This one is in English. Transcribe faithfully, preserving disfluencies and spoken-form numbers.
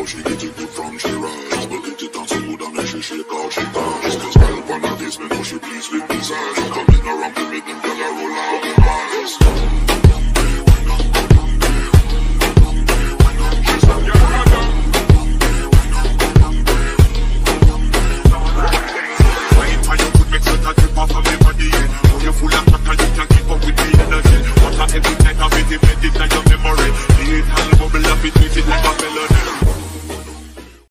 she get it good from she rise. But it down so good and then she shake out she dance. Cause girl on her face, me know she please with desire. Coming around to make them girl a roll out.